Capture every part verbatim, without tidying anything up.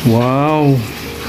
Wow.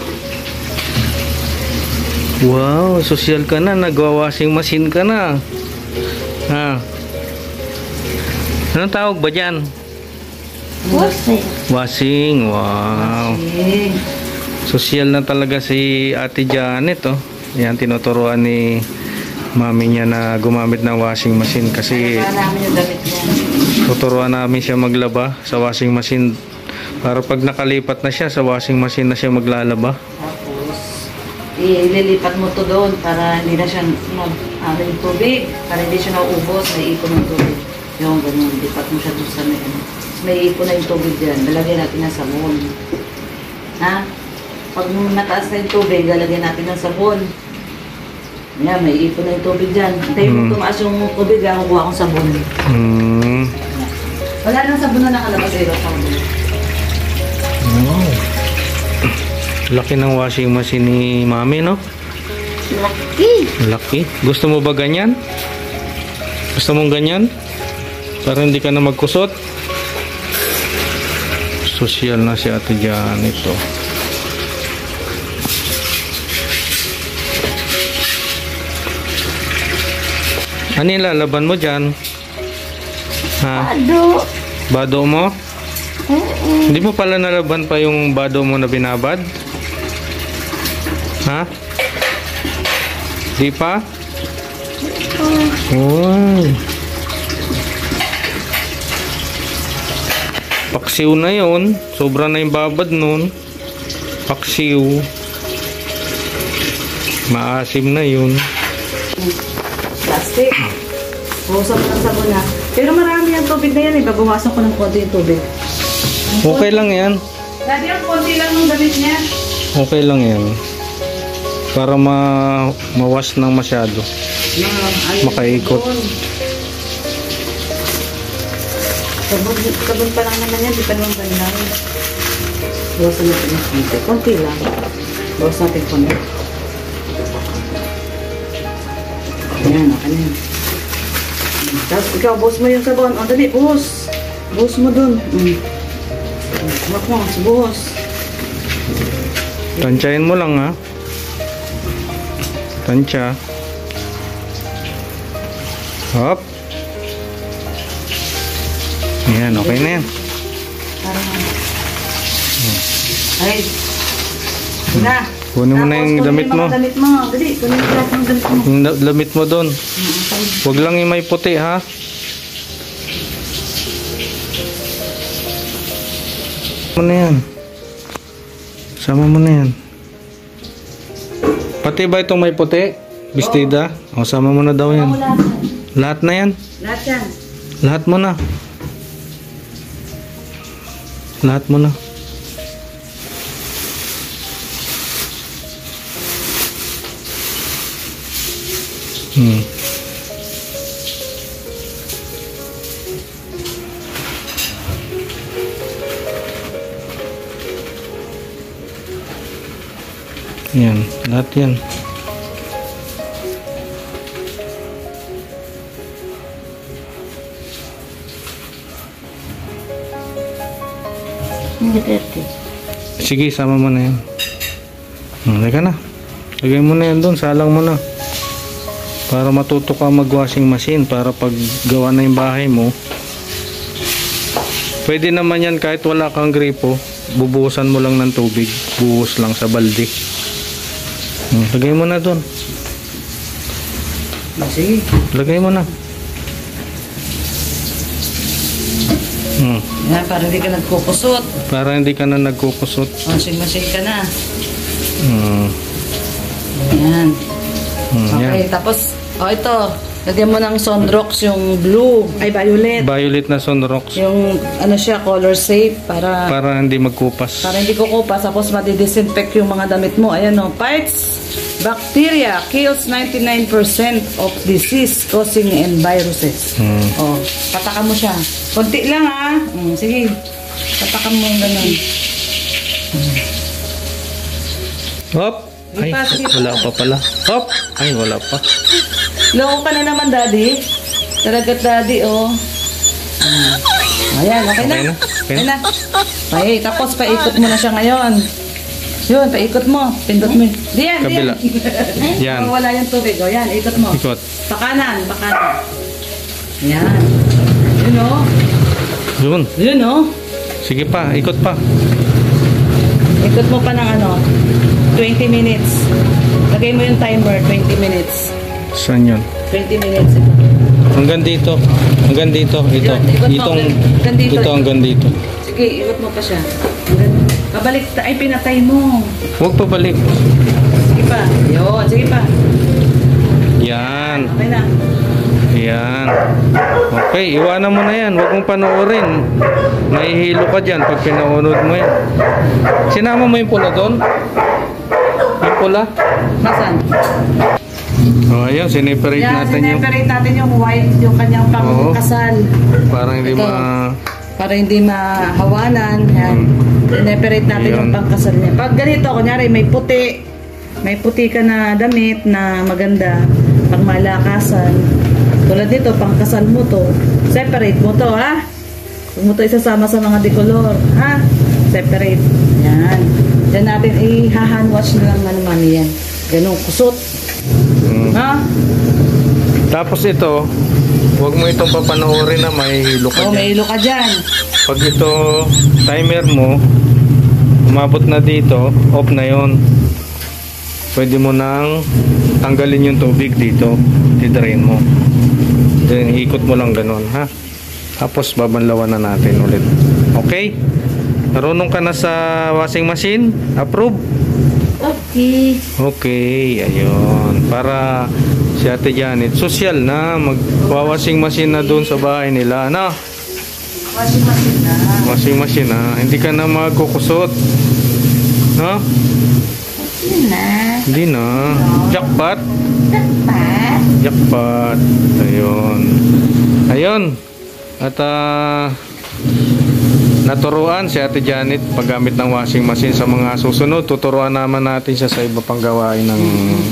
Wow, social ka na, nagwa-washing machine ka na. Ha. Anong tawag ba dyan? Washing. Washing, wow. Washing. Social na talaga si Ate Janet, oh. Yan, tinuturuan ni mami niya na gumamit ng washing machine kasi namin yung damit niya. tuturuan namin siya maglaba sa washing machine para pag nakalipat na siya sa washing machine na siya maglalaba. Tapos, ililipat mo to doon para hindi na siya mag, ano yung tubig, para hindi siya nauubos, may ipon ng tubig. Yung ganun, lipat mo siya doon sa may, may ipon na yung tubig dyan, lalagyan natin ng sabon. Ha? Pag mataas na yung tubig, lalagyan natin ng sabon. Yan, may ipon na yung tubig dyan. Hintayin mo Mm. tumaas yung tubig, ha? Kukuha akong sabon. Hmm. Wala nang sabon na nakalabas sa'yo. Sabon. Wow. Laki ng washing machine ni mami, no? Laki! Laki. Gusto mo ba ganyan? Gusto mong ganyan? Para hindi ka na magkusot? Social na si Ate Janet, ito. Ano yung lalaban mo dyan? Ha? Bado! Bado mo? Oo. Hindi mo pala nalaban pa yung bado mo na binabad? Ha? Di pa? Wow. Paksiw na yun. Sobra na yung babad nun. Paksiw. Maasim na yun. Plastic. Buhusan mo ng sabon na. Pero marami ang tubig na yan. Ibabawasan ko ng konti yung tubig. Okay lang yan. Daddy, ang konti lang ng damit niya. Okay lang yan. Para ma mawas ng masyado. Makaikot. Sabon, sabon pa lang naman yan. Di pa naman ganyan. Bawasan natin yung konti. Konti lang. Bawas natin konti. Ayan, okay na yan. Tapos ikaw, buhos mo yung sabon. O, dali, buhos. Buhos mo dun. Mm. Huwag mo, buhos. Tansyahin mo lang, ha. Tansya. Hop. Ayan, okay na yan. Parang ay. Na. Kunin mo na yung damit mo. Damit mo. Dali, kunin mo lahat ng damit mo. Yung da- damit mo doon. Huwag lang yung may puti, ha. Sama mo na yan. Sama mo na yan. Pati ba itong may puti? Bestida? O, sama mo na daw yan. Oo, lahat. Lahat na yan. Lahat yan. Lahat mo na. Lahat mo na. Hmm. Yan, lahat yan. Hindi dirty. Sige, sama mo na yan. Hmm, lagay ka na. Lagay mo na yan doon, salang mo na. Para matuto ka mag-washing machine, para pag gawa na yung bahay mo. Pwede naman yan kahit wala kang gripo, bubuhusan mo lang ng tubig. Buhos lang sa balde. Hmm, lagay mo na doon. Sige. Lagay mo na. Hmm. Yan, para hindi ka nagkukusot. Para hindi ka na nagkukusot. Washing machine ka na. Hmm. Yan. Hmm, Okay, yan. tapos, oh ito, lagyan mo ng Sunrox yung blue, ay violet. Violet na Sunrox. Yung, ano siya, color safe, para, Para hindi magkupas. para hindi kukupas, tapos madidisinfect yung mga damit mo. Ayan o, fights bacteria, kills ninety-nine percent of disease causing and viruses. Hmm. Oh, patakan mo siya. Konti lang ha. Mm, sige, patakan mo yung ganun. Hop! Ay, wala pa pala. Hop! Ay, wala pa. Loko ka na naman, daddy. Talagat, daddy, oh. Ayan, okay na. Okay na. Okay Okay na. na. Okay, tapos paikot mo na siya ngayon. Yun, paikot mo. Pindot mo. Diyan, Kabila. diyan. Yan. Wala yung tubig. O, yan, ikot mo. Ikot. Pakanan, pakanan. Yan. Yun o. Yun. Yun o. Sige pa, ikot pa. Ikot mo pa ng ano, twenty minutes. Lagay mo yung timer, twenty minutes. Saan yun? twenty minutes. Hanggang dito. Hanggang dito. Ito. Yun, ikot mo. Itong, Hanggang dito. ito hanggang dito. Sige, ikot mo pa siya. Kabalik, ay pinatay mo. Huwag pa balik. Sige pa. Yun, sige pa. Yan. Okay na. Yan. Okay, iwanan mo na yan. Huwag mong panoorin. Mahihilo ka dyan pag pinaunod mo yan. Sinama mo yung pula doon? Yung pula? Nasaan? O, oh, ayun. Sineperate Yan, natin yung... sineperate natin yung white, yung kanyang Oo. pangkasal. Parang hindi Ito. ma... Para hindi mahawanan. Yan. Sineperate natin Ayun. yung pangkasal niya. Pag ganito, kunyari may puti. May puti ka na damit na maganda. Pang malakasan. Tulad dito, pangkasal mo to. Separate mo to, ha? Huwag mo to isasama sa mga decolor, ha? Separate. Yan. Diyan natin i-hand wash na lang naman yan. Ganun, kusot. Mm. Ha? Tapos ito, huwag mo itong papanoorin na mahihilo ka Oh, dyan. may ilo ka dyan. Pag ito, timer mo, umabot na dito, off na yon. Pwede mo nang tanggalin yung tubig dito, i-drain mo. Then, ikot mo lang ganun, ha? Tapos, babanlawan na natin ulit. Okay? Marunong ka na sa washing machine? Approve? Okay. Okay, ayun. Para si Ate Janet, social na, mag-washing machine na doon sa bahay nila, ano? Washing machine na. Washing machine na, hindi ka na magkukusot. No? Yun na. Hindi na. Jackpot. Dapat. Jackpot. Ayun. Ayun. At ah, naturuan si Ate Janet paggamit ng washing machine sa mga susunod. Tuturuan naman natin siya sa iba pang gawain ng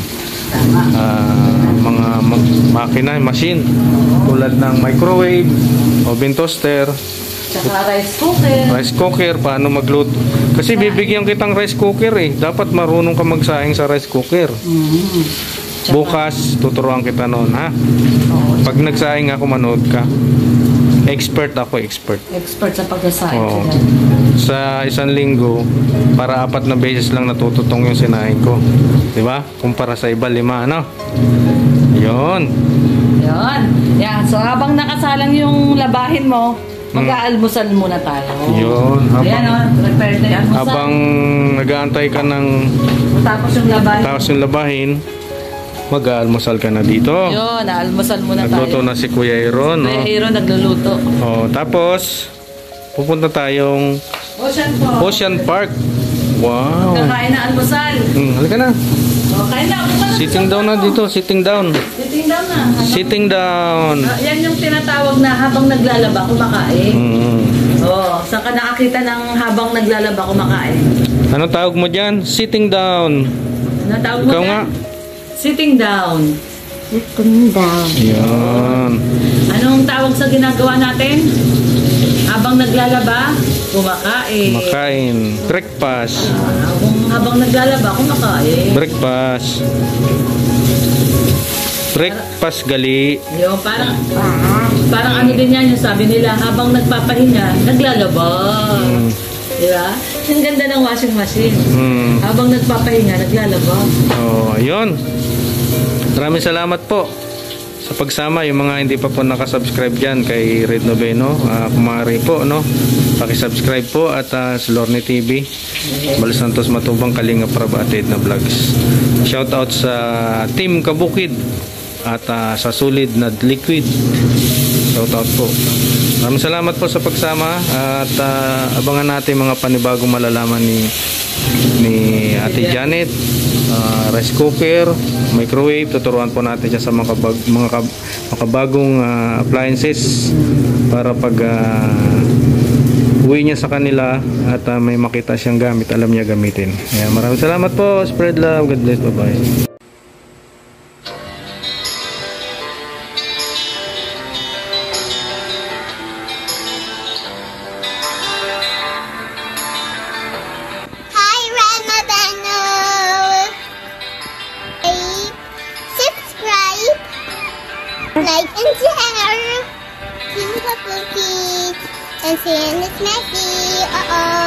ah, mga ma- makina, machine. Tulad ng microwave, oven toaster, Tsaka rice cooker. rice cooker, paano magluto. Kasi bibigyan kitang rice cooker eh. Dapat marunong ka magsaing sa rice cooker. Mm-hmm. Tsaka- Bukas, tuturuan kita noon, ha? Oo, Pag nagsaing ako, manood ka. Expert ako, expert. expert sa pagkasain. Oo. sila. Sa isang linggo, para apat na beses lang natututong yung sinaing ko. Di ba? Kumpara sa iba, lima, ano? Yun. Yun. Yan. So, habang nakasalang yung labahin mo, mag-aalmusal muna tayo. Yun. Ayan, Habang, o. Prepare tayo almusal. habang nag-aantay ka ng Tapos yung labahin. tapos yung labahin, mag-aalmusal ka na dito. Yun, almusal muna Nagluto tayo. na si Kuya Aaron, no? Kuya Hero nagluluto. Oh, tapos pupunta tayong Ocean po. Ocean Park. Wow. Kakain na almusal. Hmm, halika na. O, kain na. Buka na Sitting sa down na kwarto. dito, sitting down. Sitting down na. Habang- Sitting down. Ah, yan yung tinatawag na habang naglalaba, kumakain. Hmm. Oo. Saan ka nakakita ng habang naglalaba, kumakain? Anong tawag mo dyan? Sitting down. Ano tawag mo Ikaw yan? nga. Sitting down. Sitting down. Yan. Anong tawag sa ginagawa natin? Habang naglalaba, kumakain. Makain. Breakfast. Ah, kung habang naglalaba, kumakain. Breakfast. Breakfast gali. Yung parang, parang ano din yan, yung sabi nila, habang nagpapahinga, naglalaba. Hmm. Di ba? Ang ganda ng washing machine. Hmm. Habang nagpapahinga, naglalaba. Oh, ayun. Maraming salamat po sa pagsama. Yung mga hindi pa po nakasubscribe dyan kay Red Noveno, uh, kumari po, no? Pakisubscribe po at uh, sa Lorne T V, Bal Santos Matubang, Kalinga Prab at Edna Vlogs. Shout out sa Team Kabukid at uh, sa Solid na Liquid. Shout out po. Maraming salamat po sa pagsama at uh, abangan natin mga panibagong malalaman ni ni Ate Janet. Uh, rice cooker, microwave, tuturuan po natin siya sa mga, kabag, mga kab, makabagong uh, appliances para pag uh, uwi niya sa kanila at uh, may makita siyang gamit, alam niya gamitin. Ayan, maraming salamat po. Spread love. God bless. Bye bye. Hi, Ramadan. Like and share. King of cookies. And Santa's messy. Uh-oh.